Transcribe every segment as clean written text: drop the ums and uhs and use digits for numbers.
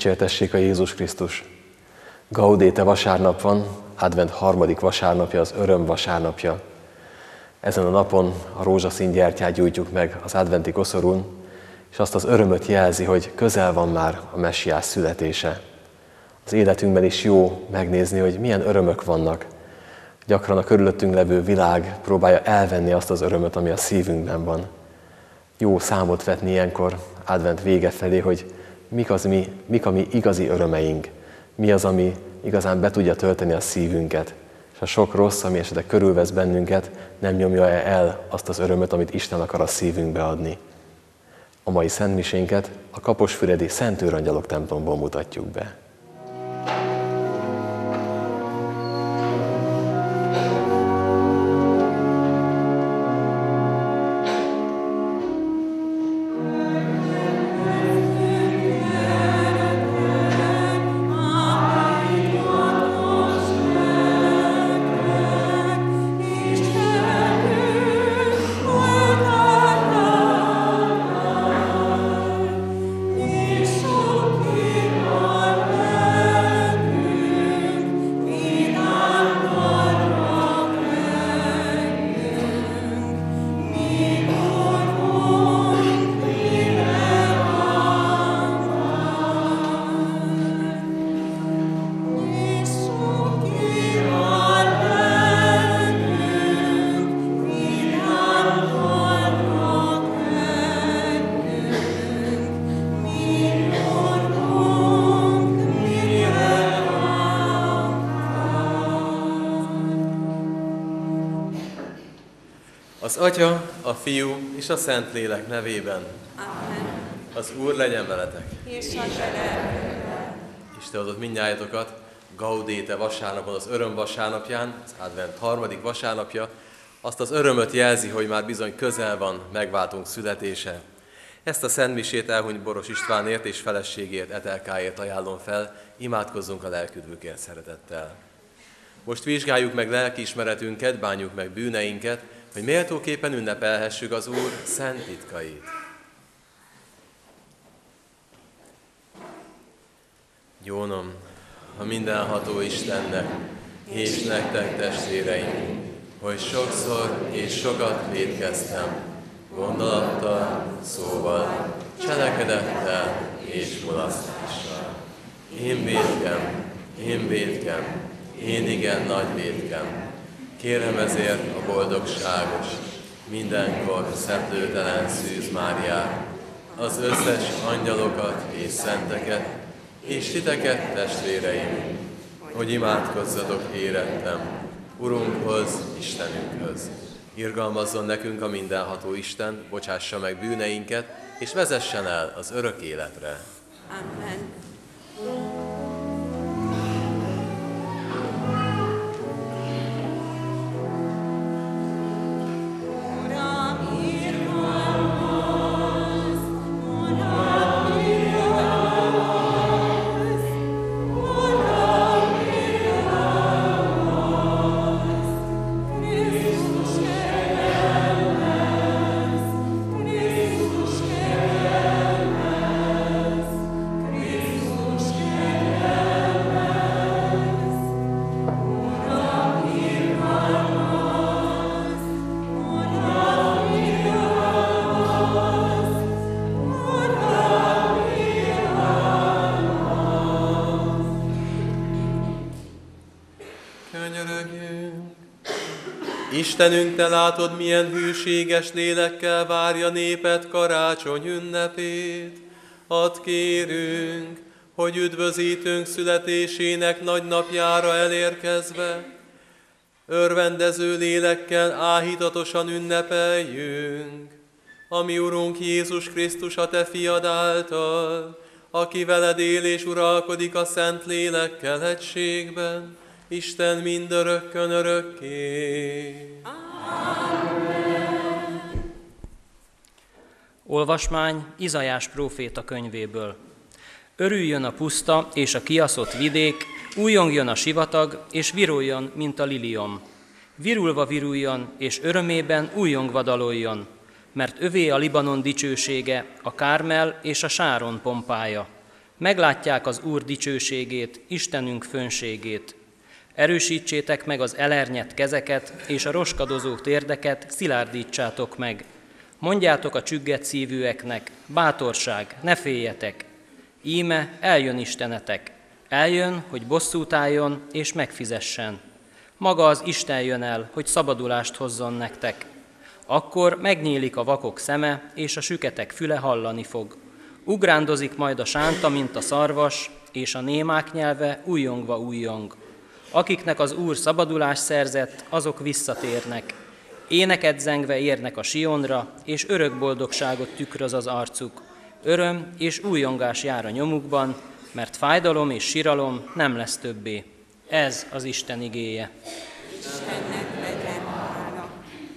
Dicsértessék a Jézus Krisztus! Gaudete vasárnap van, advent harmadik vasárnapja, az öröm vasárnapja. Ezen a napon a rózsaszín gyertyát gyújtjuk meg az adventi koszorún, és azt az örömöt jelzi, hogy közel van már a messiás születése. Az életünkben is jó megnézni, hogy milyen örömök vannak. Gyakran a körülöttünk levő világ próbálja elvenni azt az örömöt, ami a szívünkben van. Jó számot vetni ilyenkor, advent vége felé, hogy mik a mi igazi örömeink, mi az, ami igazán be tudja tölteni a szívünket, és a sok rossz, ami esetleg körülvesz bennünket, nem nyomja el azt az örömöt, amit Isten akar a szívünkbe adni. A mai szentmisénket a kaposfüredi Szent Őrangyalok templomból mutatjuk be. Az Atya, a Fiú és a Szentlélek nevében. Amen. Az Úr legyen veletek. És a te lelkedben. Isten adott mindnyájatokat Gaudete vasárnapon, az öröm vasárnapján, az advent harmadik vasárnapja, azt az örömöt jelzi, hogy már bizony közel van megváltunk születése. Ezt a szentmisét elhunyt Boros Istvánért és feleségért, Etelkáért ajánlom fel, imádkozzunk a lelküdvükért szeretettel. Most vizsgáljuk meg lelkiismeretünket, bánjuk meg bűneinket, hogy méltóképpen ünnepelhessük az Úr szent titkait. Gyónom a mindenható Istennek, és nektek testvéreim, hogy sokszor és sokat vétkeztem, gondolattal, szóval, cselekedettel és mulasztással. Én vétkem, én igen nagy vétkem. Kérem ezért a boldogságos, mindenkor szeplőtelen Szűz Máriát, az összes angyalokat és szenteket, és titeket, testvéreim, hogy imádkozzatok érettem, Urunkhoz, Istenünkhöz. Irgalmazzon nekünk a mindenható Isten, bocsássa meg bűneinket, és vezessen el az örök életre. Amen. Istenünk, te látod, milyen hűséges lélekkel várja néped karácsony ünnepét. Add kérünk, hogy üdvözítőnk születésének nagy napjára elérkezve, örvendező lélekkel áhítatosan ünnepeljünk, ami Urunk Jézus Krisztus a te fiad által, aki veled él és uralkodik a Szent Lélekkel egységben, Isten mindörökkön örökké. Amen. Olvasmány Izaiás próféta könyvéből. Örüljön a puszta és a kiaszott vidék, újongjon a sivatag, és viruljon, mint a liliom. Virulva viruljon, és örömében újongva daloljon, mert övé a Libanon dicsősége, a Kármel és a Sáron pompája. Meglátják az Úr dicsőségét, Istenünk fönségét. Erősítsétek meg az elernyett kezeket, és a roskadozó térdeket szilárdítsátok meg. Mondjátok a csüggett szívűeknek, bátorság, ne féljetek. Íme eljön Istenetek, eljön, hogy bosszút álljon és megfizessen. Maga az Isten jön el, hogy szabadulást hozzon nektek. Akkor megnyílik a vakok szeme, és a süketek füle hallani fog. Ugrándozik majd a sánta, mint a szarvas, és a némák nyelve újjongva újjong. Akiknek az Úr szabadulást szerzett, azok visszatérnek. Éneket zengve érnek a Sionra, és örök boldogságot tükröz az arcuk. Öröm és újjongás jár a nyomukban, mert fájdalom és siralom nem lesz többé. Ez az Isten igéje. Istennek legyen hála.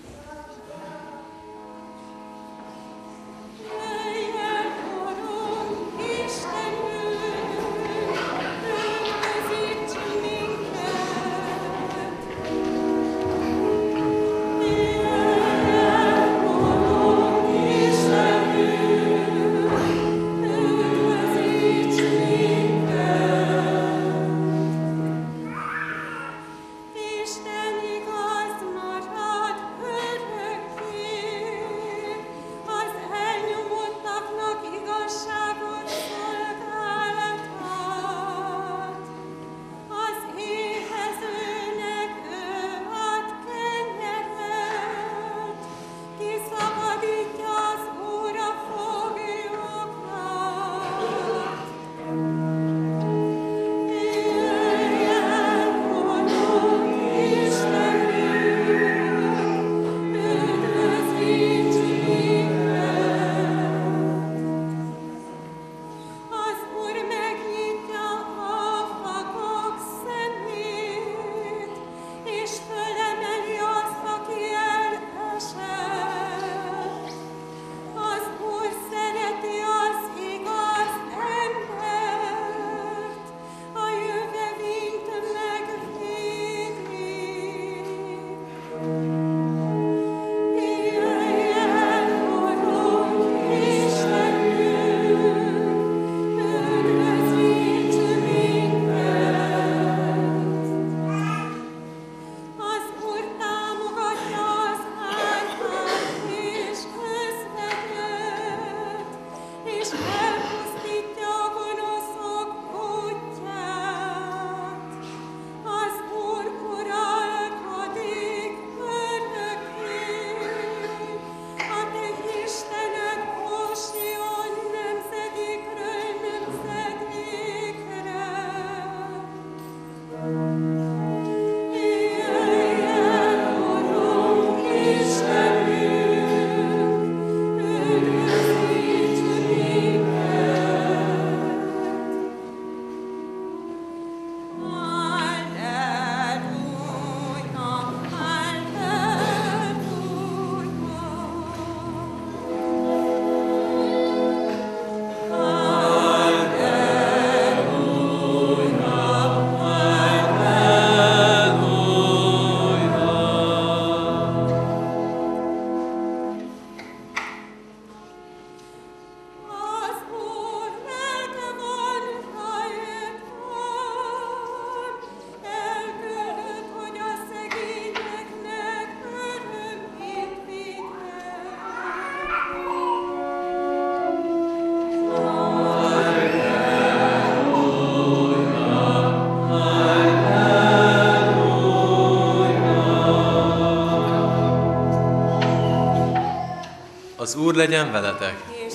Az Úr legyen veletek!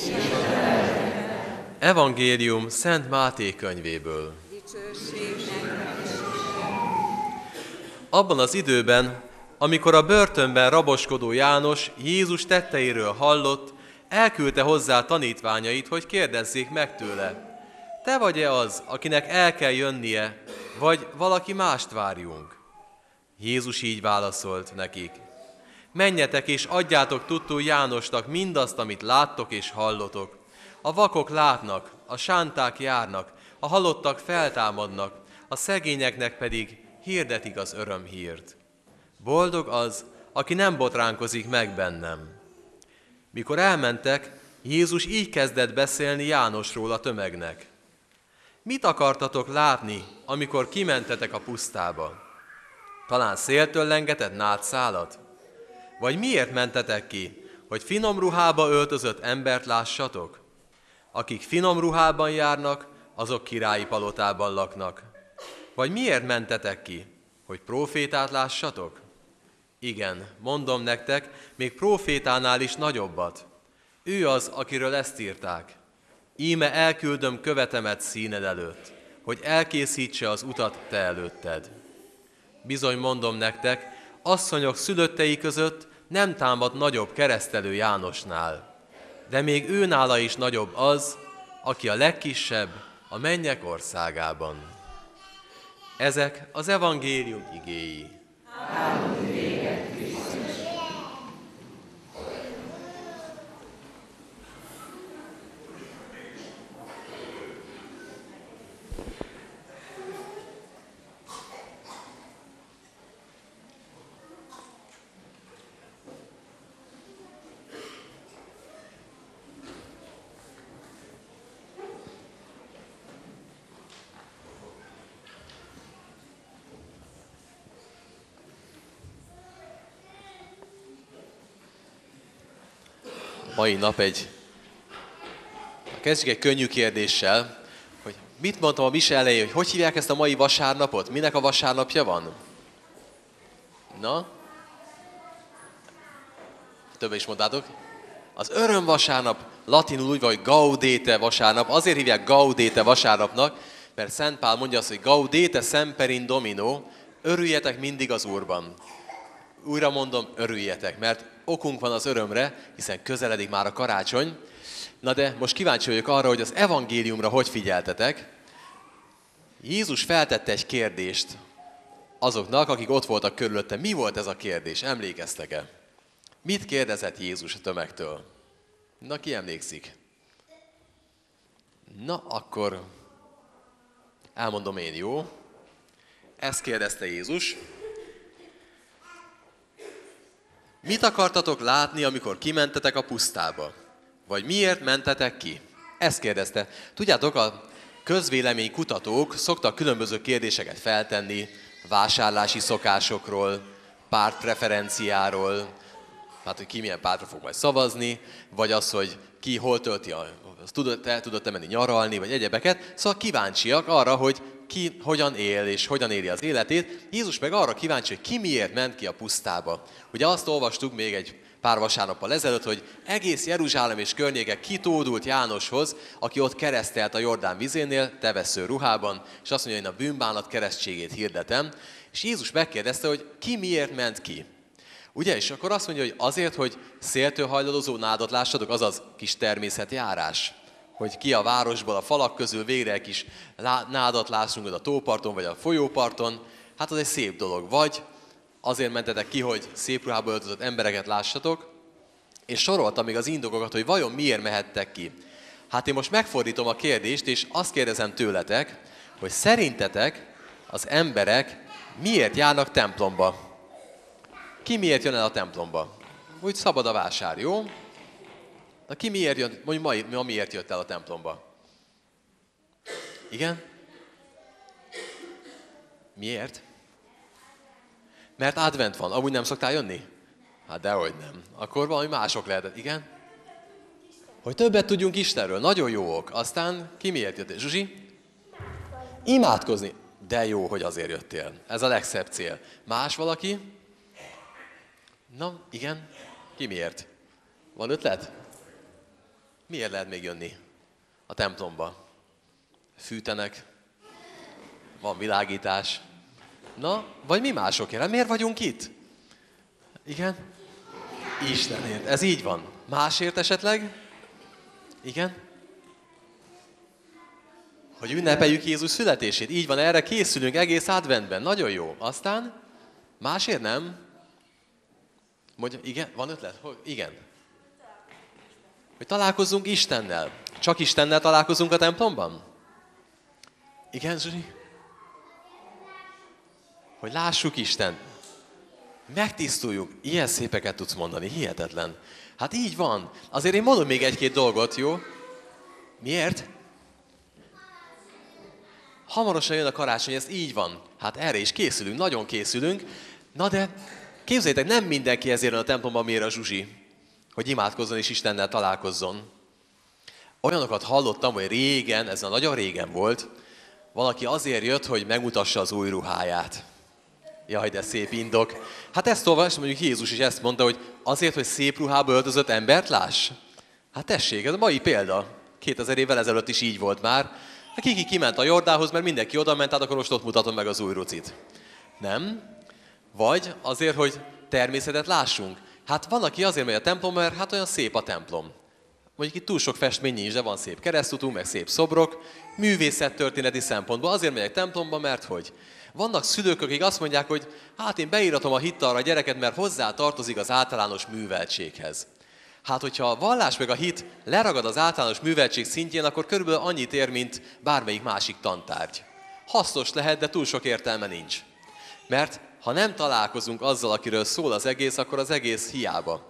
Evangélium Szent Máté könyvéből. Abban az időben, amikor a börtönben raboskodó János Jézus tetteiről hallott, elküldte hozzá tanítványait, hogy kérdezzék meg tőle: te vagy-e az, akinek el kell jönnie, vagy valaki mást várjunk? Jézus így válaszolt nekik: menjetek és adjátok tudtul Jánosnak mindazt, amit láttok és hallotok. A vakok látnak, a sánták járnak, a halottak feltámadnak, a szegényeknek pedig hirdetik az örömhírt. Boldog az, aki nem botránkozik meg bennem. Mikor elmentek, Jézus így kezdett beszélni Jánosról a tömegnek: Mit akartatok látni, amikor kimentetek a pusztába? Talán széltől lengetett nádszálat? Vagy miért mentetek ki, hogy finom ruhába öltözött embert lássatok? Akik finom ruhában járnak, azok királyi palotában laknak. Vagy miért mentetek ki, hogy prófétát lássatok? Igen, mondom nektek, még prófétánál is nagyobbat. Ő az, akiről ezt írták. Íme elküldöm követemet színed előtt, hogy elkészítse az utat te előtted. Bizony mondom nektek, asszonyok szülöttei között nem támad nagyobb keresztelő Jánosnál, de még őnála is nagyobb az, aki a legkisebb a mennyek országában. Ezek az evangélium igéi. Mai nap kezdjük egy könnyű kérdéssel, hogy mit mondtam a mise elején, hogy hívják ezt a mai vasárnapot? Minek a vasárnapja van? Na? Többen is mondtátok? Az örömvasárnap, latinul úgy van, hogy gaudete vasárnap. Azért hívják gaudete vasárnapnak, mert Szent Pál mondja azt, hogy gaudete semper in Domino, örüljetek mindig az Úrban. Újra mondom, örüljetek, mert okunk van az örömre, hiszen közeledik már a karácsony. Na de most kíváncsi vagyok arra, hogy az evangéliumra hogy figyeltetek. Jézus feltette egy kérdést azoknak, akik ott voltak körülötte. Mi volt ez a kérdés? Emlékeztek-e? Mit kérdezett Jézus a tömegtől? Na, ki emlékszik? Na, akkor elmondom én, jó? Ezt kérdezte Jézus. Mit akartatok látni, amikor kimentetek a pusztába? Vagy miért mentetek ki? Ezt kérdezte. Tudjátok, a közvélemény kutatók szoktak különböző kérdéseket feltenni, vásárlási szokásokról, pártpreferenciáról, hát hogy ki milyen pártra fog majd szavazni, vagy az, hogy ki hol tölti, el tudott-e menni nyaralni, vagy egyebeket. Szóval kíváncsiak arra, hogy ki hogyan él, és hogyan éli az életét. Jézus meg arra kíváncsi, hogy ki miért ment ki a pusztába. Ugye azt olvastuk még egy pár vasárnappal ezelőtt, hogy egész Jeruzsálem és környéke kitódult Jánoshoz, aki ott keresztelt a Jordán vizénél, tevesző ruhában, és azt mondja, hogy én a bűnbánat keresztségét hirdetem. És Jézus megkérdezte, hogy ki miért ment ki. Ugye, és akkor azt mondja, hogy azért, hogy széltől hajlódozó nádat lássatok, azaz kis természetjárás. Hogy ki a városból, a falak közül végre egy kis nádat lássunk a tóparton, vagy a folyóparton, hát az egy szép dolog. Vagy azért mentetek ki, hogy szép ruhába öltözött embereket lássatok, és soroltam még az indokokat, hogy vajon miért mehettek ki. Hát én most megfordítom a kérdést, és azt kérdezem tőletek, hogy szerintetek az emberek miért járnak templomba? Ki miért jön el a templomba? Úgy szabad a vásár, jó? Na ki miért jön, mondjuk ma miért jött el a templomba? Igen? Miért? Mert advent van. Amúgy nem szoktál jönni? Hát dehogy nem. Akkor valami mások lehetett. Igen? Hogy többet tudjunk Istenről. Nagyon jó ok. Aztán ki miért jöttél? Zsuzsi? Imádkozni. De jó, hogy azért jöttél. Ez a legszebb cél. Más valaki? Na, igen? Ki miért? Van ötlet? Miért lehet még jönni a templomba? Fűtenek, van világítás. Na, vagy mi másokért? Miért vagyunk itt? Igen? Istenért. Ez így van. Másért esetleg? Igen? Hogy ünnepeljük Jézus születését. Így van, erre készülünk egész adventben. Nagyon jó. Aztán másért nem? Mondja, igen? Van ötlet? Igen. Hogy találkozzunk Istennel. Csak Istennel találkozunk a templomban? Igen, Zsuri? Hogy lássuk Istent. Megtisztuljuk. Ilyen szépeket tudsz mondani. Hihetetlen. Hát így van. Azért én mondom még egy-két dolgot, jó? Miért? hamarosan jön a karácsony, ez így van. Hát erre is készülünk, nagyon készülünk. Na de képzeljétek, nem mindenki ezért jön a templomban, miért a zsuzsi, hogy imádkozzon és Istennel találkozzon. Olyanokat hallottam, hogy régen, ez nagyon régen volt, valaki azért jött, hogy megmutassa az új ruháját. Jaj, de szép indok. Hát ezt olvas, mondjuk Jézus is ezt mondta, hogy azért, hogy szép ruhába öltözött embert láss. Hát tessék, ez a mai példa. 2000 évvel ezelőtt is így volt már. Kiki kiment a Jordához, mert mindenki oda ment, hát akkor most ott mutatom meg az új rucit. Nem? Vagy azért, hogy természetet lássunk. Hát van, aki azért megy a templom, mert hát olyan szép a templom. Mondjuk itt túl sok festmény nincs, de van szép keresztutunk, meg szép szobrok. Művészettörténeti szempontból azért megyek templomba, mert hogy? Vannak szülők, akik azt mondják, hogy hát én beíratom a hittalra a gyereket, mert hozzá tartozik az általános műveltséghez. Hát, hogyha a vallás meg a hit leragad az általános műveltség szintjén, akkor körülbelül annyit ér, mint bármelyik másik tantárgy. Hasznos lehet, de túl sok értelme nincs. Mert ha nem találkozunk azzal, akiről szól az egész, akkor az egész hiába.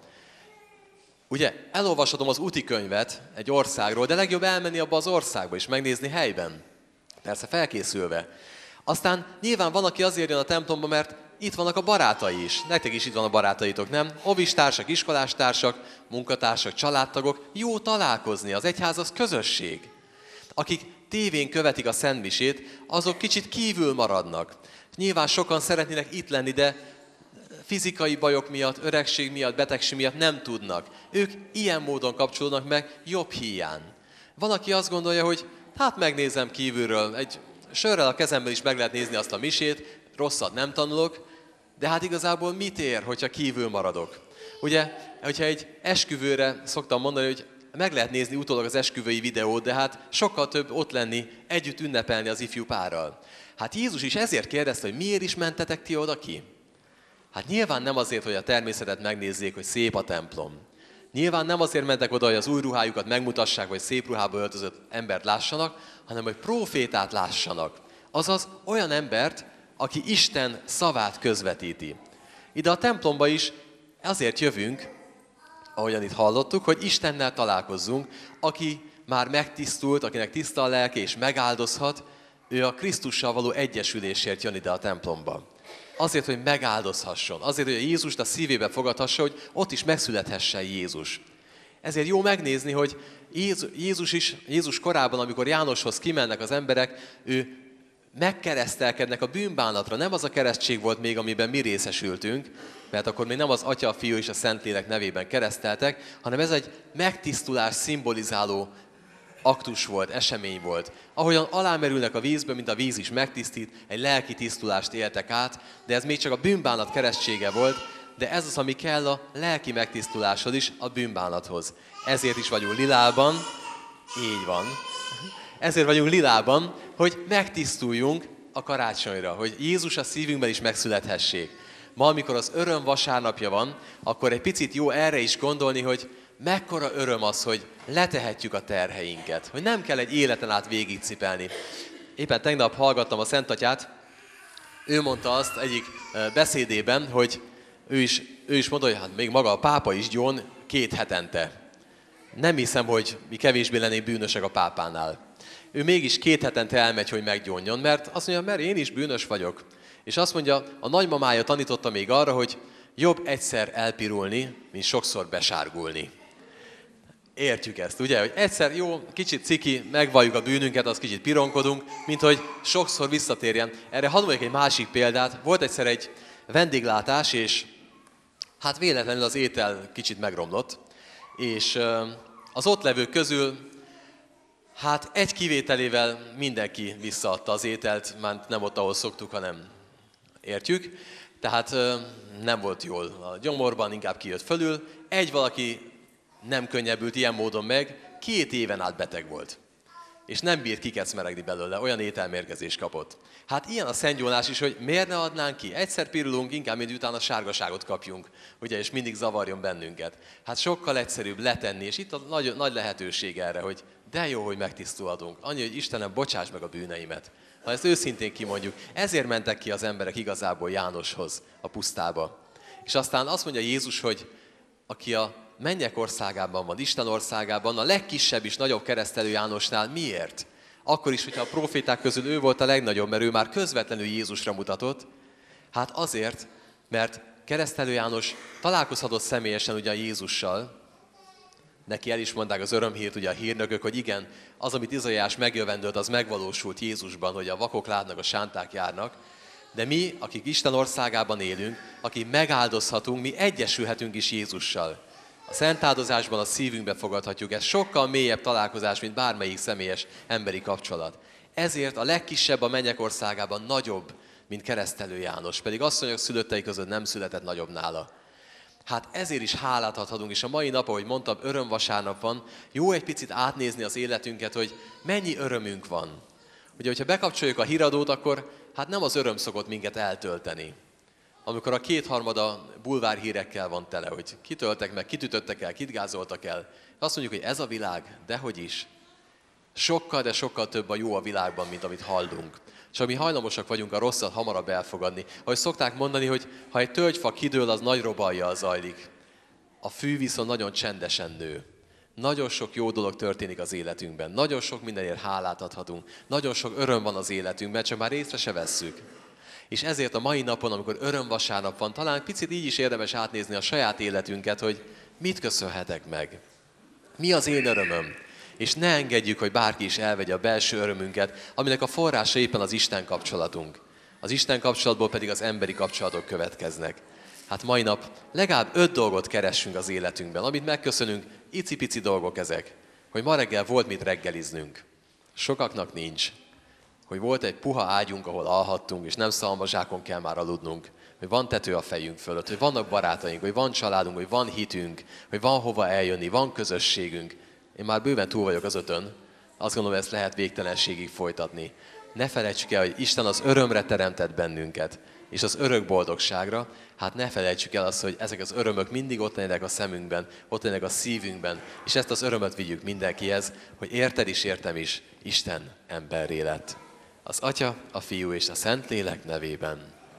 Ugye, elolvashatom az úti könyvet egy országról, de legjobb elmenni abba az országba és megnézni helyben. Persze felkészülve. Aztán nyilván van, aki azért jön a templomba, mert itt vannak a barátai is. Nektek is itt van a barátaitok, nem? Ovistársak, iskolásstársak, munkatársak, családtagok. Jó találkozni, az egyház az közösség. Akik tévén követik a szentmisét, azok kicsit kívül maradnak. Nyilván sokan szeretnének itt lenni, de fizikai bajok miatt, öregség miatt, betegség miatt nem tudnak. Ők ilyen módon kapcsolódnak meg jobb híján. Van, aki azt gondolja, hogy hát megnézem kívülről, egy sörrel a kezemben is meg lehet nézni azt a misét, rosszat nem tanulok, de hát igazából mit ér, hogyha kívül maradok? Ugye, hogyha egy esküvőre szoktam mondani, hogy meg lehet nézni utólag az esküvői videót, de hát sokkal több ott lenni, együtt ünnepelni az ifjú párral. Hát Jézus is ezért kérdezte, hogy miért is mentetek ti oda ki? Hát nyilván nem azért, hogy a természetet megnézzék, hogy szép a templom. Nyilván nem azért mentek oda, hogy az új ruhájukat megmutassák, vagy szép ruhába öltözött embert lássanak, hanem hogy prófétát lássanak. Azaz olyan embert, aki Isten szavát közvetíti. Ide a templomba is azért jövünk, ahogyan itt hallottuk, hogy Istennel találkozzunk, aki már megtisztult, akinek tiszta a lelke és megáldozhat, ő a Krisztussal való egyesülésért jön ide a templomba. Azért, hogy megáldozhasson, azért, hogy Jézust a szívébe fogadhassa, hogy ott is megszülethessen Jézus. Ezért jó megnézni, hogy Jézus korában, amikor Jánoshoz kimennek az emberek, ő megkeresztelkednek a bűnbánatra. Nem az a keresztség volt még, amiben mi részesültünk, mert akkor még nem az Atya, a Fiú és a Szentlélek nevében kereszteltek, hanem ez egy megtisztulás szimbolizáló aktus volt, esemény volt. Ahogyan alámerülnek a vízbe, mint a víz is megtisztít, egy lelki tisztulást éltek át, de ez még csak a bűnbánat keresztsége volt, de ez az, ami kell a lelki megtisztuláshoz is, a bűnbánathoz. Ezért is vagyunk lilában, így van. Ezért vagyunk lilában, hogy megtisztuljunk a karácsonyra, hogy Jézus a szívünkben is megszülethessék. Ma, amikor az öröm vasárnapja van, akkor egy picit jó erre is gondolni, hogy mekkora öröm az, hogy letehetjük a terheinket, hogy nem kell egy életen át végigcipelni. Éppen tegnap hallgattam a Szentatyát, ő mondta azt egyik beszédében, hogy ő is mondta, hogy hát még maga a pápa is gyón 2 hetente. Nem hiszem, hogy mi kevésbé lennénk bűnösek a pápánál. Ő mégis 2 hetente elmegy, hogy meggyónjon, mert azt mondja, mert én is bűnös vagyok. És azt mondja, a nagymamája tanította még arra, hogy jobb egyszer elpirulni, mint sokszor besárgulni. Értjük ezt, ugye? Hogy egyszer jó, kicsit ciki, megvalljuk a bűnünket, az kicsit pironkodunk, mint hogy sokszor visszatérjen. Erre hadd mondjak egy másik példát. Volt egyszer egy vendéglátás, és hát véletlenül az étel kicsit megromlott, és az ott levők közül hát egy kivételével mindenki visszaadta az ételt, már nem ott, ahol szoktuk, hanem értjük. Tehát nem volt jól a gyomorban, inkább kijött fölül. Egy valaki nem könnyebbült ilyen módon meg, 2 éven át beteg volt. És nem bírt kikecmeregni belőle, olyan ételmérgezést kapott. Hát ilyen a szentgyónás is, hogy miért ne adnánk ki? Egyszer pirulunk, inkább mint utána sárgaságot kapjunk, ugye, és mindig zavarjon bennünket. Hát sokkal egyszerűbb letenni, és itt a nagy lehetőség erre, hogy de jó, hogy megtisztulhatunk. Annyi, hogy Istenem, bocsáss meg a bűneimet. Ha ezt őszintén kimondjuk, ezért mentek ki az emberek igazából Jánoshoz, a pusztába. És aztán azt mondja Jézus, hogy aki a mennyek országában van, Isten országában, a legkisebb is nagyobb keresztelő Jánosnál miért? Akkor is, hogyha a proféták közül ő volt a legnagyobb, mert ő már közvetlenül Jézusra mutatott. Hát azért, mert Keresztelő János találkozhatott személyesen ugyan Jézussal, neki el is mondták az örömhírt ugye a hírnökök, hogy igen, az, amit Izaiás megjövendölt, az megvalósult Jézusban, hogy a vakok látnak, a sánták járnak, de mi, akik Isten országában élünk, akik megáldozhatunk, mi egyesülhetünk is Jézussal. A szent áldozásban a szívünkbe fogadhatjuk, ez sokkal mélyebb találkozás, mint bármelyik személyes emberi kapcsolat. Ezért a legkisebb a mennyek országában nagyobb, mint Keresztelő János, pedig asszonyok szülöttei között nem született nagyobb nála. Hát ezért is hálát adhatunk, és a mai nap, ahogy mondtam, örömvasárnap van, jó egy picit átnézni az életünket, hogy mennyi örömünk van. Ugye, hogyha bekapcsoljuk a híradót, akkor hát nem az öröm szokott minket eltölteni. Amikor a kétharmada bulvár hírekkel van tele, hogy kitöltek meg, kitütöttek el, kit gázoltak el. Azt mondjuk, hogy ez a világ, dehogy is. Sokkal, de sokkal több a jó a világban, mint amit hallunk. És mi hajlamosak vagyunk a rosszat hamarabb elfogadni. Ahogy szokták mondani, hogy ha egy tölgyfa kidől, az nagy robajjal zajlik. A fű viszont nagyon csendesen nő. Nagyon sok jó dolog történik az életünkben. Nagyon sok mindenért hálát adhatunk. Nagyon sok öröm van az életünkben, csak már észre se vesszük. És ezért a mai napon, amikor örömvasárnap van, talán picit így is érdemes átnézni a saját életünket, hogy mit köszönhetek meg. Mi az én örömöm? És ne engedjük, hogy bárki is elvegye a belső örömünket, aminek a forrása éppen az Isten kapcsolatunk. Az Isten kapcsolatból pedig az emberi kapcsolatok következnek. Hát mai nap legalább 5 dolgot keressünk az életünkben, amit megköszönünk, icipici dolgok ezek. Hogy ma reggel volt mit reggeliznünk. Sokaknak nincs. Hogy volt egy puha ágyunk, ahol alhattunk, és nem szalmazsákon kell már aludnunk. Hogy van tető a fejünk fölött, hogy vannak barátaink, hogy van családunk, hogy van hitünk, hogy van hova eljönni, van közösségünk. Én már bőven túl vagyok az 5-ön. Azt gondolom, ezt lehet végtelenségig folytatni. Ne felejtsük el, hogy Isten az örömre teremtett bennünket, és az örök boldogságra. Hát ne felejtsük el azt, hogy ezek az örömök mindig ott lennek a szemünkben, ott lennek a szívünkben, és ezt az örömöt vigyük mindenkihez, hogy érted is, értem is, Isten emberré lett. Az Atya, a Fiú és a Szentlélek nevében.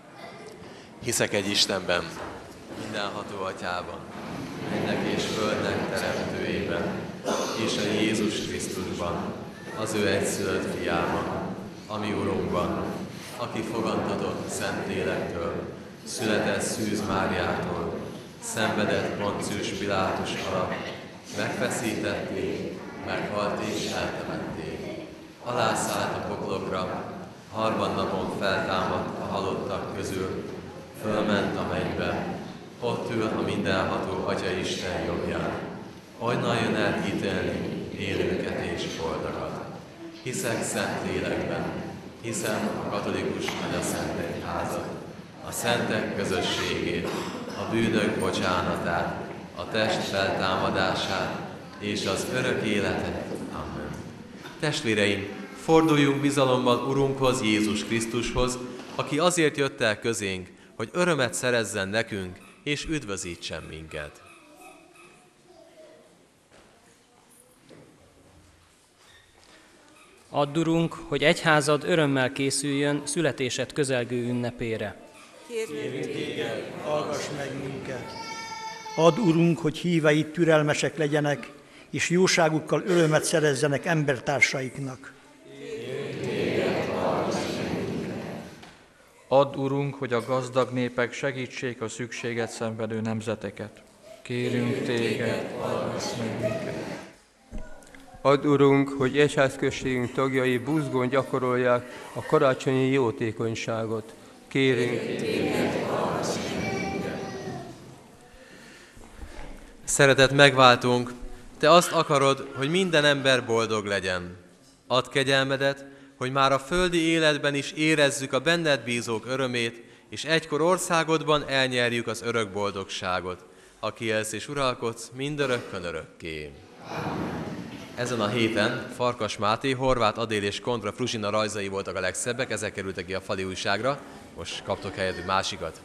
Hiszek egy Istenben, mindenható Atyában, mennek és földnek teremtőjében, és a Jézus Krisztusban, az ő egyszülött fiában, ami Urunkban, aki fogantatott Szentlélektől, született Szűz Máriától, szenvedett Poncius Pilátus alatt, megfeszítették, meghalt és eltemették. Alászállt a poklokra, harmadnapon feltámadt a halottak közül, fölment a mennybe, ott ül a mindenható Atya Isten jobbján. Onnan jön el ítélni élőket és boldogat. Hiszek szent lélekben, hiszem a katolikus nagyszent egyházat, a szentek közösségét, a bűnök bocsánatát, a test feltámadását és az örök életet. Amen. Testvéreim, forduljunk bizalommal Urunkhoz, Jézus Krisztushoz, aki azért jött el közénk, hogy örömet szerezzen nekünk, és üdvözítsen minket. Add, Urunk, hogy egyházad örömmel készüljön születésed közelgő ünnepére. Kérlek téged, Hallgass meg minket! Add, Urunk, hogy híveid türelmesek legyenek, és jóságukkal örömet szerezzenek embertársaiknak. Add, Urunk, hogy a gazdag népek segítsék a szükséget szenvedő nemzeteket. Kérünk téged, hallgass meg minket! Add, Urunk, hogy egyházközségünk tagjai buzgón gyakorolják a karácsonyi jótékonyságot. Kérünk téged, hallgass meg minket! Szeretett megváltunk, te azt akarod, hogy minden ember boldog legyen. Add kegyelmedet, hogy már a földi életben is érezzük a benned bízók örömét, és egykor országodban elnyerjük az örök boldogságot, aki élsz és uralkodsz mindörökkön örökké. Ezen a héten Farkas Máté, Horváth Adél és Kondra Fruzsina rajzai voltak a legszebbek, ezek kerültek ki a fali újságra. Most kaptok helyettük másikat.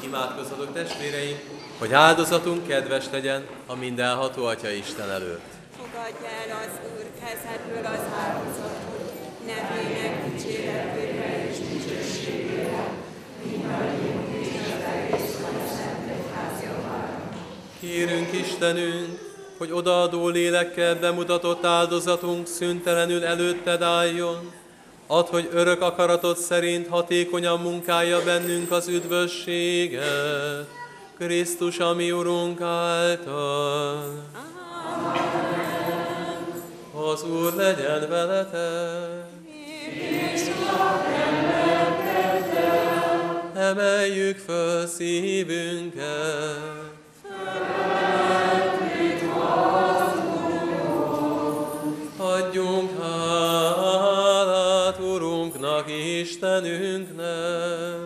Imádkozzatok, testvéreim, hogy áldozatunk kedves legyen a mindenható Atya Isten előtt. Fogadja el az Úr kezedből az áldozatot, nevének dicséretére és dicsőségére, mindannyiunk és az egész Szent Egyház javára. Kérünk Istenünk, hogy odaadó lélekkel bemutatott áldozatunk szüntelenül előtted álljon. Add, hogy örök akaratod szerint hatékonyan munkálja bennünk az üdvösséget, Krisztus, a mi Urunk által. Az Úr legyen veletek! Emeljük föl szívünket! Adjunk hálát Urunknak, Istenünknek!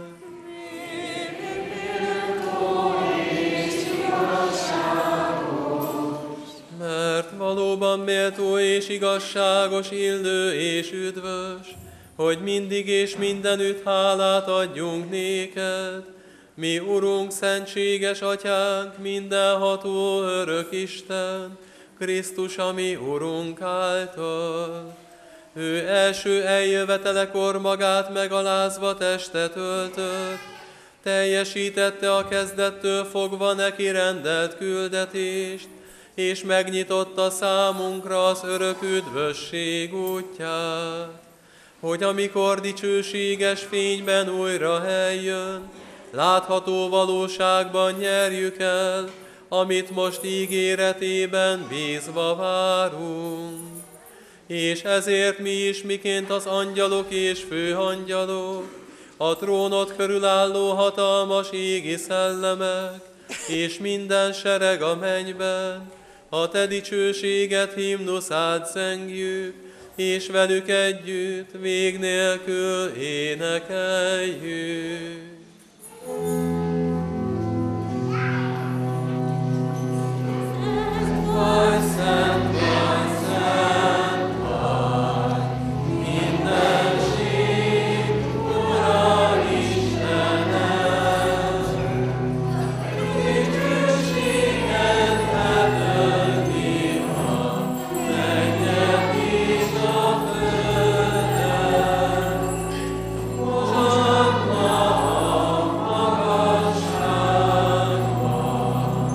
Mert valóban méltó és igazságos, illő és üdvös, hogy mindig és mindenütt hálát adjunk néked, mi Urunk, szentséges Atyánk, mindenható örök Isten, Krisztus, a mi Urunk által. Ő első eljövetelekor magát megalázva testet öltött, teljesítette a kezdettől fogva neki rendelt küldetést, és megnyitotta számunkra az örök üdvösség útját, hogy amikor dicsőséges fényben újra eljön, látható valóságban nyerjük el, amit most ígéretében bízva várunk. És ezért mi is, miként az angyalok és főangyalok, a trónot körülálló hatalmas égi szellemek, és minden sereg a mennyben, a te dicsőséget himnuszát zengjük, és velük együtt vég nélkül énekeljük. Szent vagy, szent vagy, mindenség Ura Istened, dicsőséget átölti a mennyet és a földet, csak ma a magasságban.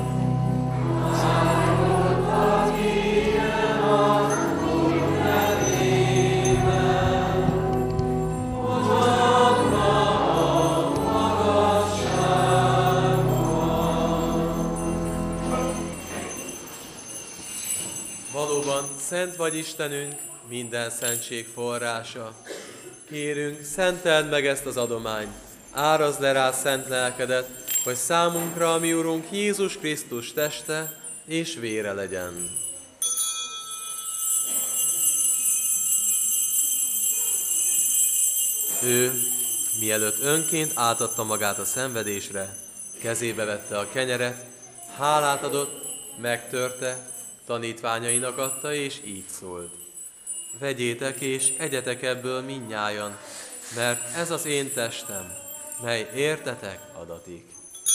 Valóban szent vagy Istenünk, minden szentség forrása. Kérünk, szenteld meg ezt az adományt, árazd le rá szent lelkedet, hogy számunkra a mi Urunk Jézus Krisztus teste és vére legyen. Ő, mielőtt önként átadta magát a szenvedésre, kezébe vette a kenyeret, hálát adott, megtörte, tanítványainak adta, és így szólt: vegyétek és egyetek ebből mindnyájan, mert ez az én testem, mely értetek adatik.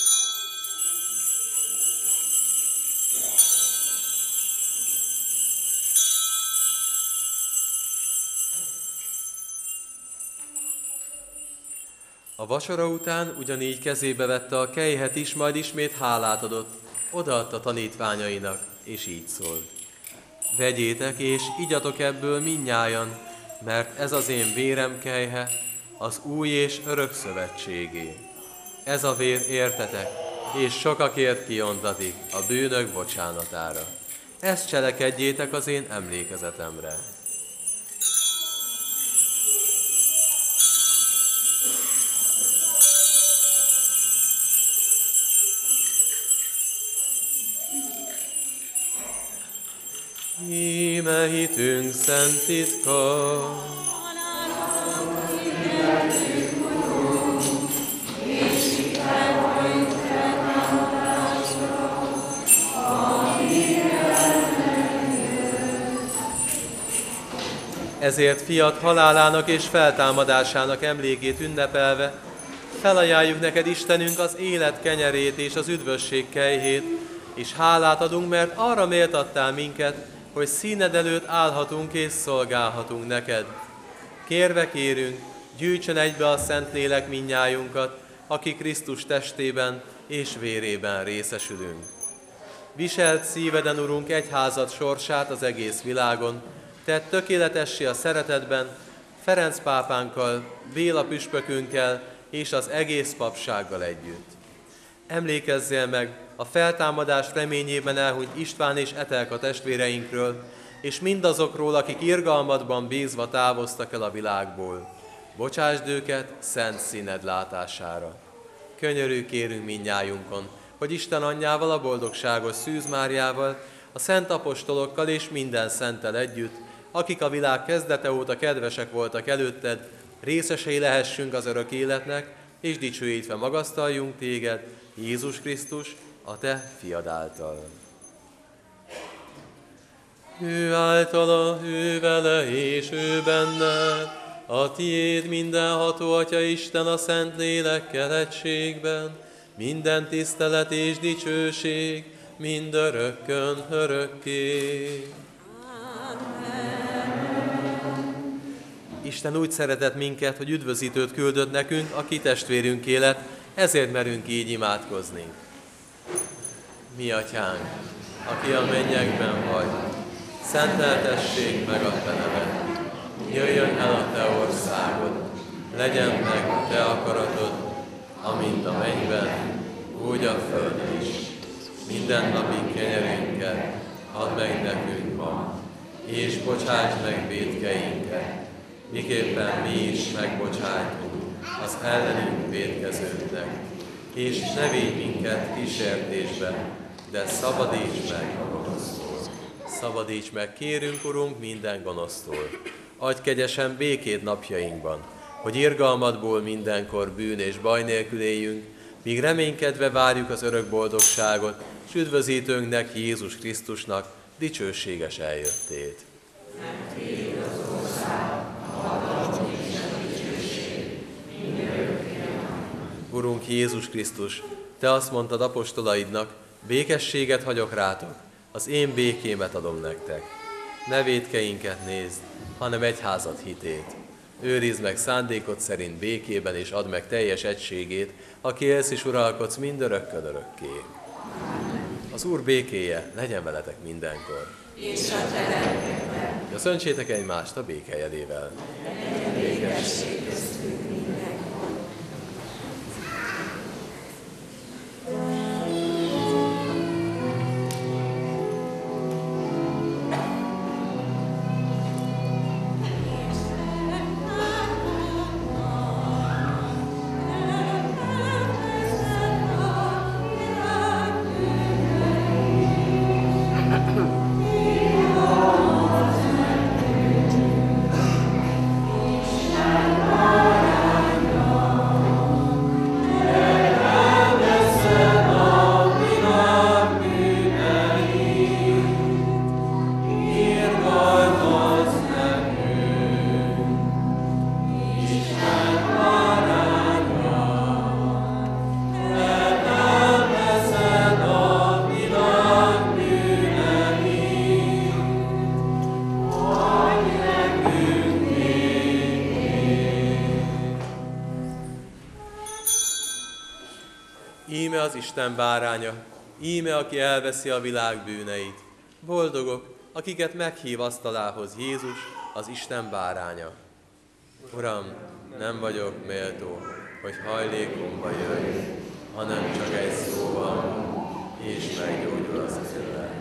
A vacsora után ugyanígy kezébe vette a kejhet is, majd ismét hálát adott, odaadta tanítványainak, és így szólt: vegyétek és igyatok ebből mindnyájan, mert ez az én vérem kejhe, az új és örök szövetségé. Ez a vér értetek, és sokakért kiontatik a bűnök bocsánatára. Ezt cselekedjétek az én emlékezetemre. Íme hitünk szent titka. Ezért fiat halálának és feltámadásának emlékét ünnepelve, Felajánljuk neked, Istenünk, az élet kenyerét és az üdvösség kejhét, és hálát adunk, mert arra méltattál minket, hogy színed előtt állhatunk és szolgálhatunk neked. Kérve kérünk, gyűjtsön egybe a Szentlélek mindnyájunkat, aki Krisztus testében és vérében részesülünk. Viselt szíveden, Urunk, egyházad sorsát az egész világon, tedd tökéletessé a szeretetben, Ferenc pápánkkal, Béla püspökünkkel és az egész papsággal együtt. Emlékezzél meg a feltámadás reményében elhunyt István és Etelka testvéreinkről, és mindazokról, akik irgalmadban bízva távoztak el a világból. Bocsásd őket szent színed látására. Könyörű kérünk mindnyájunkon, hogy Isten anyjával, a boldogságos Szűz Máriával, a szent apostolokkal és minden szenttel együtt, akik a világ kezdete óta kedvesek voltak előtted, részesei lehessünk az örök életnek, és dicsőítve magasztaljunk téged, Jézus Krisztus, a te fiad által. Ő általa, ő vele és ő benned, a tiéd mindenható Atya Isten a Szent Lélekkel egységben, minden tisztelet és dicsőség, mindörökkön örökké. Isten úgy szeretett minket, hogy üdvözítőt küldött nekünk, aki testvérünk élet, ezért merünk így imádkozni. Mi Atyánk, aki a mennyekben vagy, szenteltessék meg a te neved. Jöjjön el a te országod, legyen meg a te akaratod, amint a mennyben, úgy a földön is. Minden napi kenyerünket add meg nekünk ma, és bocsáss meg vétkeinket, miképpen mi is megbocsájtunk az ellenünk vétkezőknek. És ne védj minket kísértésbe, de szabadíts meg a gonosztól. Szabadíts meg, kérünk, Urunk, minden gonosztól. Adj kegyesen békét napjainkban, hogy irgalmadból mindenkor bűn és baj nélkül éljünk, míg reménykedve várjuk az örök boldogságot, s üdvözítőnknek, Jézus Krisztusnak dicsőséges eljöttét. Urunk Jézus Krisztus, te azt mondtad apostolaidnak, békességet hagyok rátok, az én békémet adom nektek. Ne vétkeinket nézd, hanem egyházad hitét. Őrizd meg szándékod szerint békében, és add meg teljes egységét, aki élsz és uralkodsz mindörökkön örökké. Az Úr békéje legyen veletek mindenkor. És a te lelkedben. Köszöntsétek egymást a béke jelével. Békesség köztünk mindenkor. Íme az Isten báránya, íme, aki elveszi a világ bűneit. Boldogok, akiket meghív asztalához Jézus, az Isten báránya. Uram, nem vagyok méltó, hogy hajlékomba jöjj, hanem csak egy szóval, és meggyógyul az én lelkem.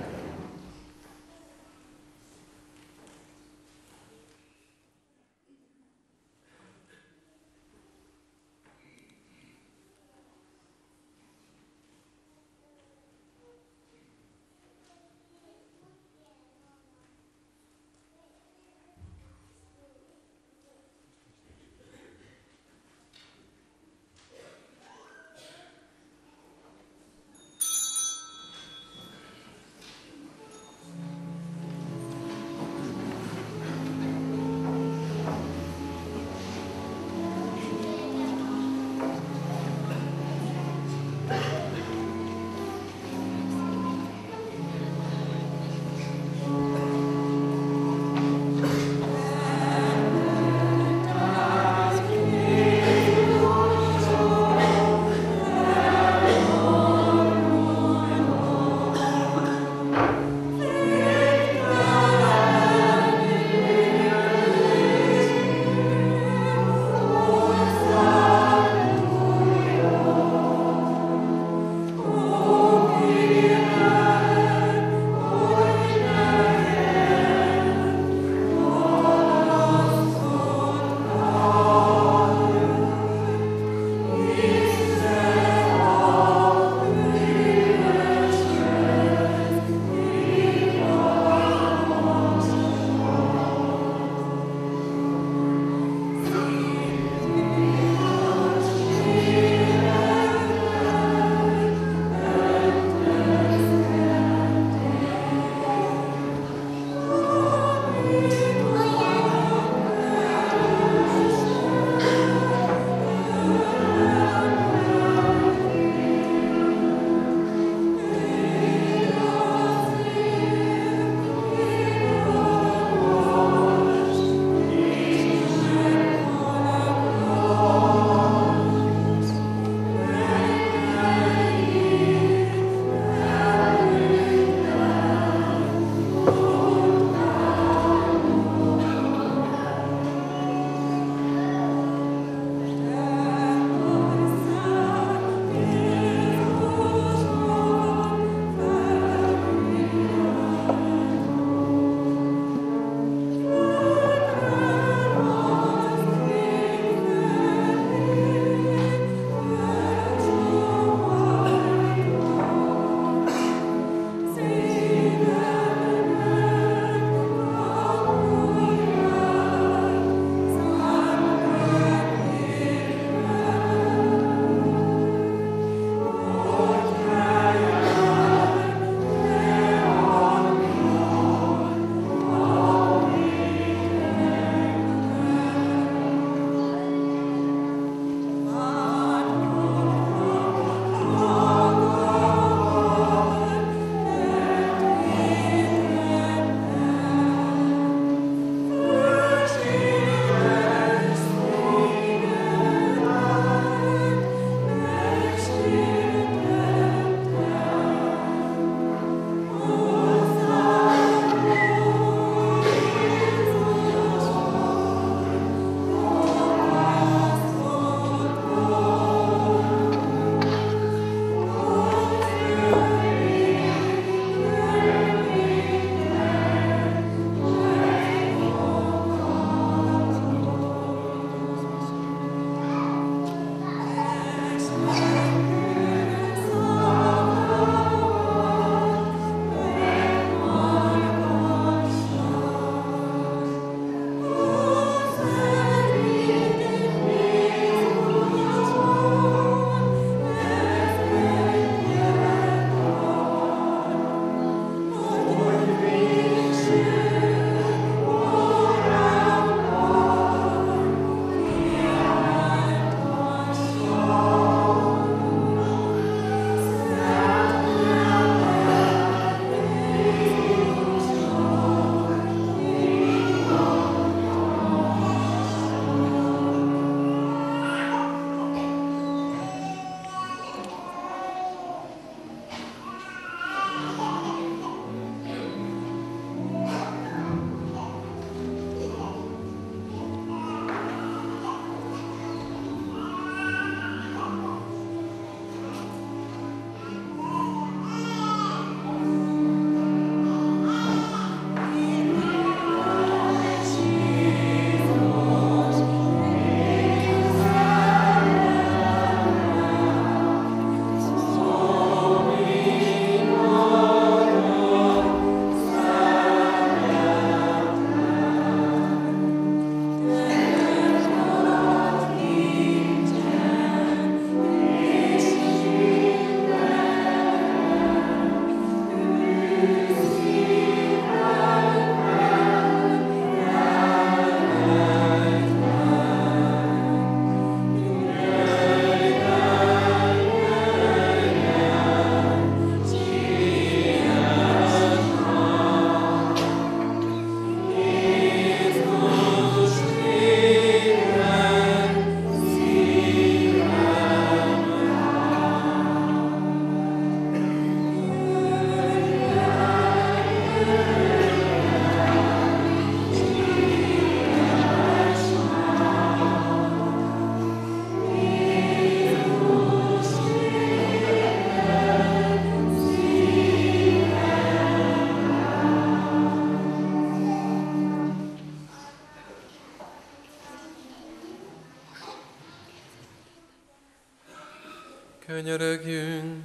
Könyörögjünk!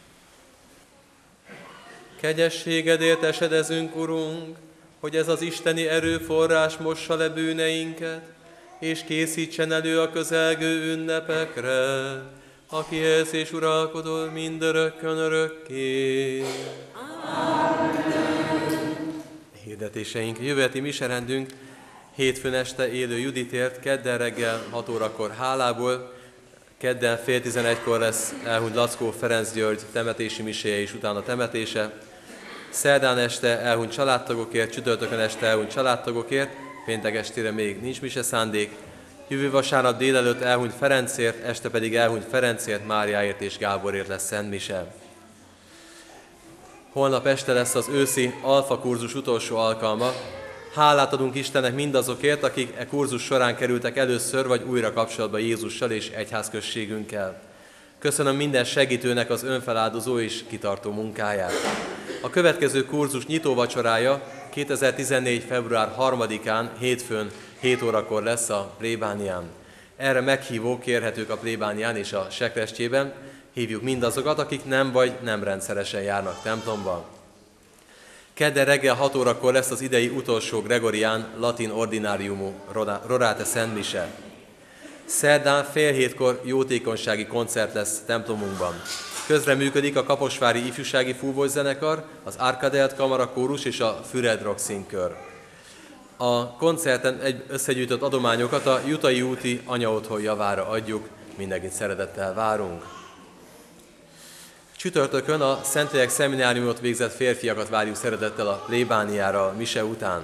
Kegyességedért esedezünk, Urunk, hogy ez az isteni erőforrás mossa le bűneinket, és készítsen elő a közelgő ünnepekre, akihez és uralkodol mindörökkön örökké. Hirdetéseink, jövő heti miserendünk hétfőn este élő Juditért, kedden reggel 6 órakor hálából, kedden fél 11-kor lesz elhunyt Lackó Ferenc György temetési miséje és utána temetése, szerdán este elhunyt családtagokért, csütörtökön este elhunyt családtagokért, péntek estére még nincs mise szándék, jövő vasárnap délelőtt elhunyt Ferencért, este pedig elhunyt Ferencért, Máriáért és Gáborért lesz szent mise. Holnap este lesz az őszi alfa kurzus utolsó alkalma. Hálát adunk Istennek mindazokért, akik e kurzus során kerültek először vagy újra kapcsolatba Jézussal és egyházközségünkkel. Köszönöm minden segítőnek az önfeláldozó és kitartó munkáját. A következő kurzus nyitóvacsorája 2014. február 3-án, hétfőn 7 órakor lesz a plébánián. Erre meghívók kérhetők a plébánián és a sekrestjében. Hívjuk mindazokat, akik nem vagy nem rendszeresen járnak templomba. Kedden reggel 6 órakor lesz az idei utolsó gregorián latin ordináriumú Rorate Szent Mise. Szerdán fél hétkor jótékonysági koncert lesz templomunkban. Közreműködik a Kaposvári Ifjúsági Fúvószenekar, az Arkadelt Kamara Kórus és a Füred Rock Színkör. A koncerten összegyűjtött adományokat a Jutai úti anyaotthon javára adjuk, mindenkit szeretettel várunk. Csütörtökön a Szentlélek szemináriumot végzett férfiakat várjuk szeretettel a plébániára a mise után.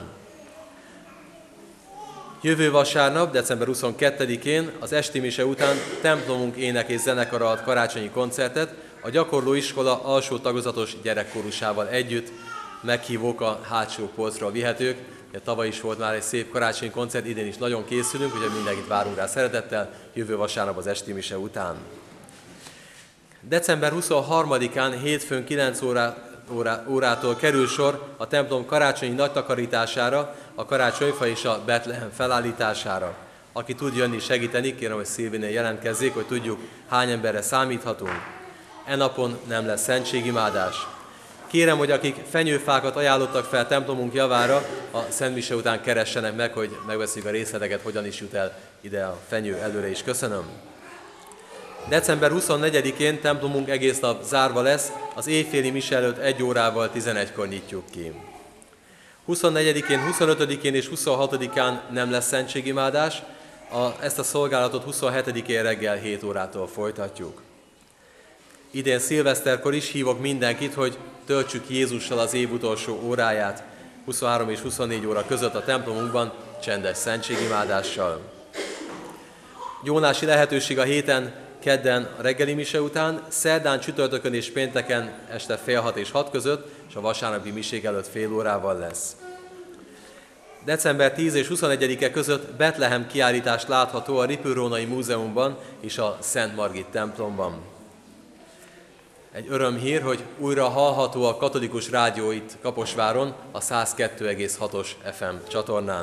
Jövő vasárnap, december 22-én az esti mise után templomunk ének és zenekara ad karácsonyi koncertet a gyakorlóiskola alsó tagozatos gyerekkórusával együtt. Meghívók a hátsó polcra vihetők. Tavaly is volt már egy szép karácsonyi koncert, idén is nagyon készülünk, úgyhogy mindenkit várunk rá szeretettel jövő vasárnap az esti mise után. December 23-án hétfőn 9 órától kerül sor a templom karácsonyi nagytakarítására, a karácsonyfa és a Betlehem felállítására. Aki tud jönni segíteni, kérem, hogy Szilvinél jelentkezzék, hogy tudjuk, hány emberre számíthatunk. E napon nem lesz szentségimádás. Kérem, hogy akik fenyőfákat ajánlottak fel templomunk javára, a Szent Mise után keressenek meg, hogy megveszik a részleteket, hogyan is jut el ide a fenyő előre is. Köszönöm. December 24-én templomunk egész nap zárva lesz, az éjféli mise előtt 1 órával 11-kor nyitjuk ki. 24-én, 25-én és 26-án nem lesz szentségimádás, ezt a szolgálatot 27-én reggel 7 órától folytatjuk. Idén szilveszterkor is hívok mindenkit, hogy töltsük Jézussal az év utolsó óráját, 23 és 24 óra között a templomunkban csendes szentségimádással. Gyónási lehetőség a héten, kedden a reggeli mise után, szerdán, csütörtökön és pénteken este fél 6 és 6 között, és a vasárnapi misék előtt fél órával lesz. December 10 és 21-e között Betlehem kiállítás látható a Ripőrónai Múzeumban és a Szent Margit templomban. Egy örömhír, hogy újra hallható a katolikus rádió itt Kaposváron, a 102,6-os FM csatornán.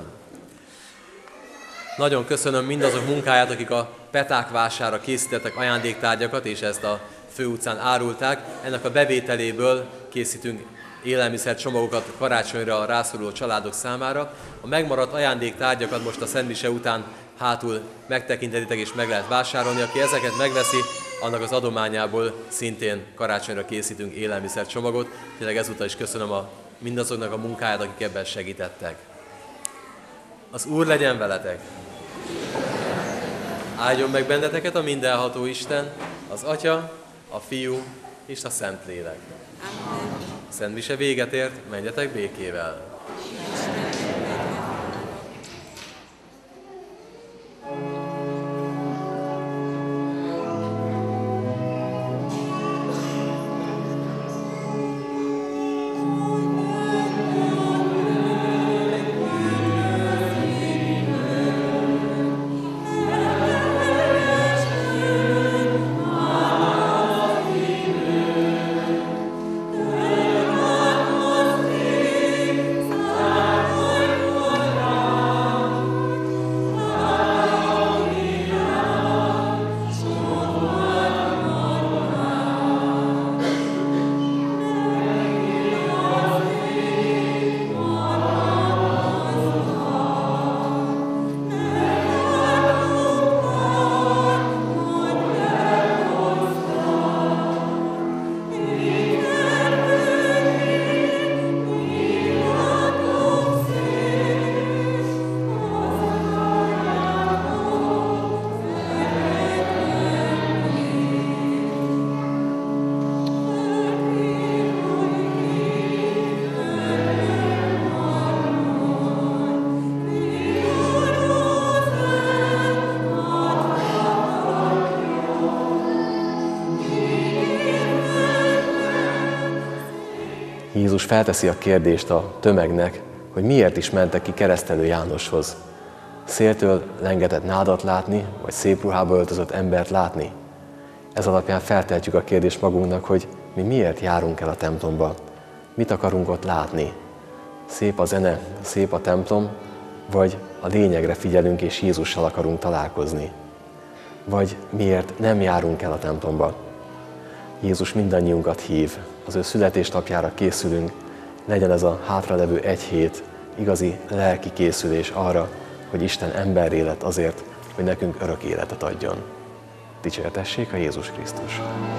Nagyon köszönöm mindazok munkáját, akik a Peták vására készítettek ajándéktárgyakat, és ezt a főutcán árulták. Ennek a bevételéből készítünk élelmiszercsomagokat karácsonyra a rászoruló családok számára. A megmaradt ajándéktárgyakat most a Szent Mise után hátul megtekinthetitek és meg lehet vásárolni. Aki ezeket megveszi, annak az adományából szintén karácsonyra készítünk élelmiszercsomagot. Tényleg ezúttal is köszönöm mindazoknak a munkáját, akik ebben segítettek. Az Úr legyen veletek! Áldjon meg benneteket a mindenható Isten, az Atya, a Fiú és a Szentlélek. A Szent Mise véget ért, menjetek békével! Jézus felteszi a kérdést a tömegnek, hogy miért is mentek ki Keresztelő Jánoshoz. Széltől lengetett nádat látni, vagy szép ruhába öltözött embert látni? Ez alapján feltehetjük a kérdést magunknak, hogy mi miért járunk el a templomba. Mit akarunk ott látni? Szép a zene, szép a templom, vagy a lényegre figyelünk és Jézussal akarunk találkozni? Vagy miért nem járunk el a templomba? Jézus mindannyiunkat hív, az ő születésnapjára készülünk, legyen ez a hátralevő egy hét igazi lelki készülés arra, hogy Isten emberré lett azért, hogy nekünk örök életet adjon. Dicsértessék a Jézus Krisztus!